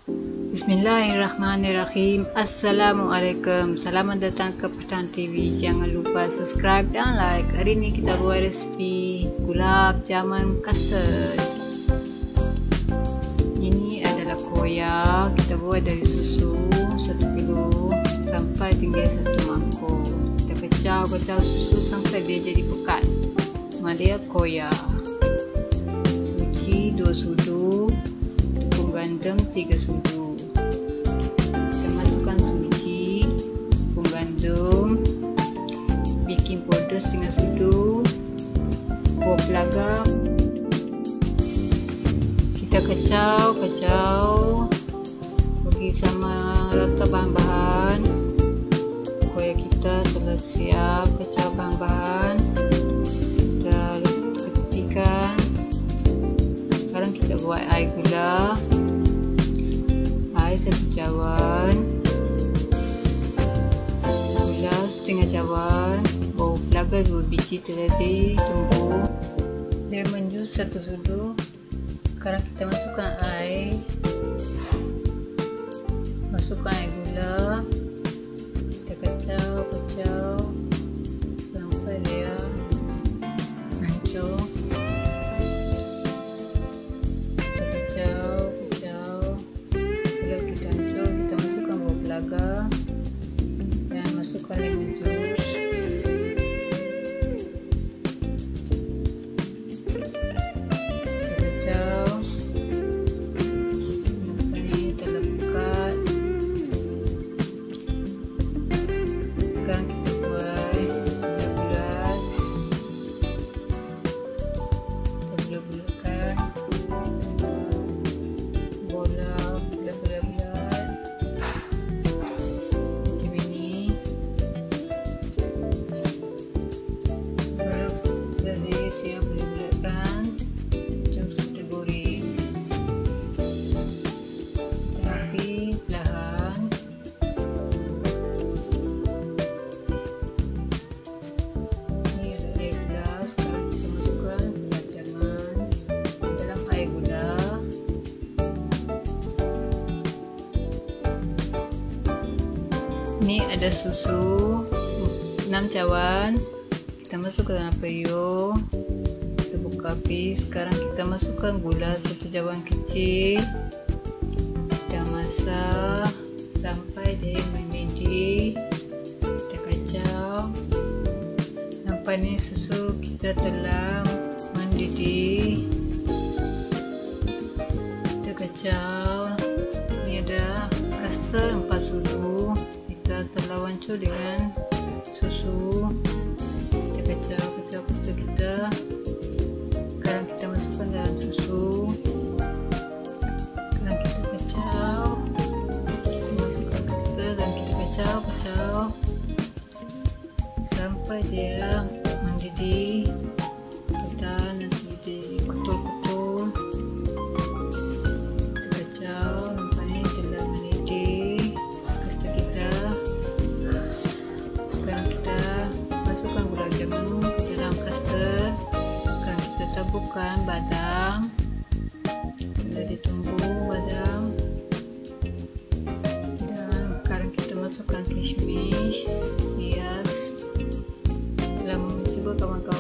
Bismillahirrahmanirrahim. Assalamualaikum. Selamat datang ke Pertan TV. Jangan lupa subscribe dan like. Hari ini kita buat resipi gulab jamun custard. Ini adalah koya. Kita buat dari susu 1 kilo sampai tinggal 1 mangkuk. Kita kacau susu sampai dia jadi pekat. Dia koya. Suji 2 sudu, tepung gandum 3 sudu. Kita masukkan suji, tepung gandum, baking powder setengah sudu, buah pelaga. Kita kacau bagi sama rata bahan-bahan. Koya kita telah siap. Kacau bahan-bahan, kita ketepikan. Sekarang kita buat air gula. Air 1 cawan, gula setengah cawan, bawang pelaga 2 biji telah ditumbuk, lemon juice 1 sudu. Sekarang kita masukkan air gula. Kita kacau sampai dia hancur. Dan masukkan lemon juice. Kita kacau. Nampak ni telah pekat. Sekarang kita buat bulat-bulat. Kita bulat-bulatkan bola bulat-bulat. Siap bulat-bulatkan. Jom kita goreng. Kita api perlahan. Ini ada air gula. Sekarang kita masukkan gulab jamun dalam air gula. Ini ada susu 6 cawan. Kita masuk ke dalam periuk. Kita buka api. Sekarang kita masukkan gula 1 cawan kecil. Kita masak sampai dia mendidih. Kita kacau. Nampak ni susu kita telah mendidih. Kita kacau. Ni ada custard 4 sudu. Kita telah wancur dengan susu. Kacau pasta kita. Sekarang kita masukkan dalam susu. Sekarang kita kacau. Kita masukkan custard dan kita kacau sampai dia mendidih. Kita nanti dikutul-kutul. Kita kacau. Nampak ni telah mendidih custard kita. Sekarang kita masukkan gulab jamun dalam custard. Sekarang kita taburkan badam. Telah ditumbuk badam. Dan sekarang kita masukkan kismis, hias. Selamat mencuba kawan-kawan.